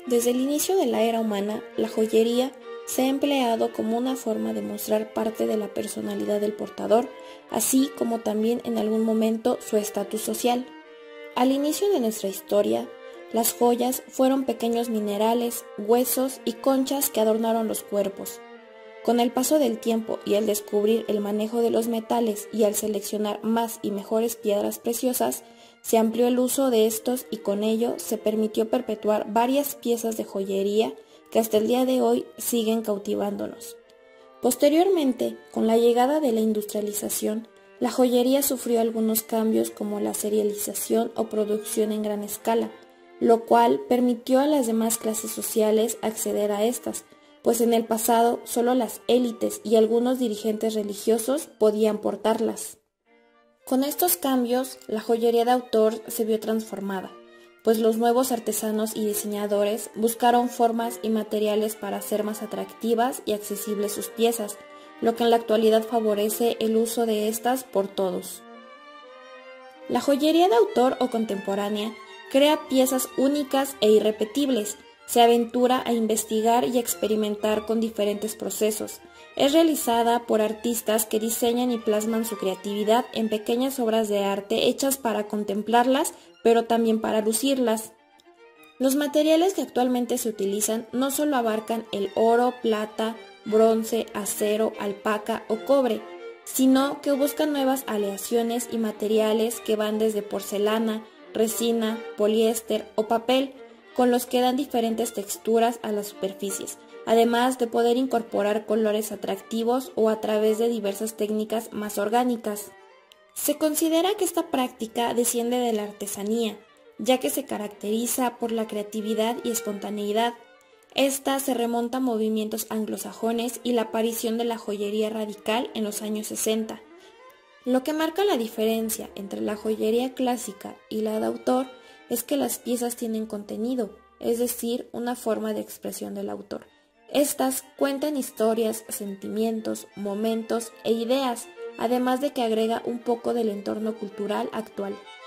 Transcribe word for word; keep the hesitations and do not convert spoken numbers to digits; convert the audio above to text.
Desde el inicio de la era humana, la joyería se ha empleado como una forma de mostrar parte de la personalidad del portador, así como también en algún momento su estatus social. Al inicio de nuestra historia, las joyas fueron pequeños minerales, huesos y conchas que adornaron los cuerpos. Con el paso del tiempo y al descubrir el manejo de los metales y al seleccionar más y mejores piedras preciosas, se amplió el uso de estos y con ello se permitió perpetuar varias piezas de joyería que hasta el día de hoy siguen cautivándonos. Posteriormente, con la llegada de la industrialización, la joyería sufrió algunos cambios como la serialización o producción en gran escala, lo cual permitió a las demás clases sociales acceder a estas, pues en el pasado solo las élites y algunos dirigentes religiosos podían portarlas. Con estos cambios, la joyería de autor se vio transformada, pues los nuevos artesanos y diseñadores buscaron formas y materiales para hacer más atractivas y accesibles sus piezas, lo que en la actualidad favorece el uso de estas por todos. La joyería de autor o contemporánea crea piezas únicas e irrepetibles, se aventura a investigar y experimentar con diferentes procesos. Es realizada por artistas que diseñan y plasman su creatividad en pequeñas obras de arte hechas para contemplarlas, pero también para lucirlas. Los materiales que actualmente se utilizan no solo abarcan el oro, plata, bronce, acero, alpaca o cobre, sino que buscan nuevas aleaciones y materiales que van desde porcelana, resina, poliéster o papel, con los que dan diferentes texturas a las superficies, además de poder incorporar colores atractivos o a través de diversas técnicas más orgánicas. Se considera que esta práctica desciende de la artesanía, ya que se caracteriza por la creatividad y espontaneidad. Esta se remonta a movimientos anglosajones y la aparición de la joyería radical en los años sesenta. Lo que marca la diferencia entre la joyería clásica y la de autor es que las piezas tienen contenido, es decir, una forma de expresión del autor. Estas cuentan historias, sentimientos, momentos e ideas, además de que agrega un poco del entorno cultural actual.